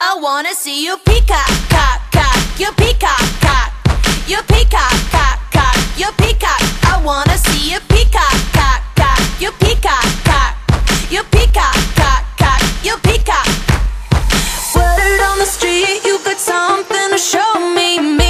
I wanna see you peacock, cock, cock. You peacock, cock. You peacock, cock, cock. You peacock. I wanna see you peacock, cock, cock. You peacock, cock. You peacock, cock, cock. You peacock. Word on the street, you got something to show me.